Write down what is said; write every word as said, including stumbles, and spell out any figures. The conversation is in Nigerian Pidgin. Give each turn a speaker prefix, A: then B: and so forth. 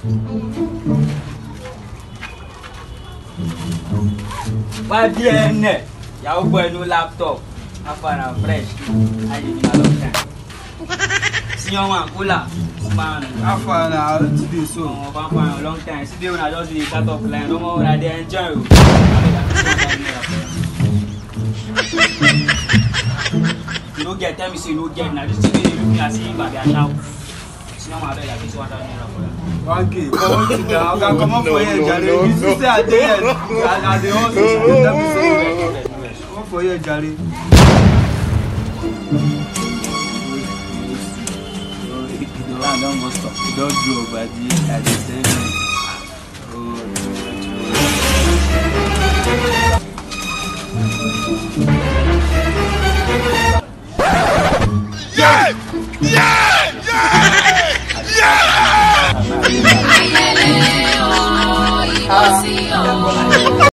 A: Why be in there? You boy no laptop. I found fresh. I did a long time. See your man, Kula. Man,
B: I found out today so.
A: I found a long time. See when I just did cut off line. No more that they enjoy. You don't get, tell me, say you don't get. Now this thing you look at see, but they are now. See your man, like this one hundred
B: Okay, come on, I can come up for here, Jare. You see, say I did it. I did also. Let me say, come up for here, Jare. I don't go stop. You don't do over the at the same.
C: Yeah! Yeah! Yeah! Yeah!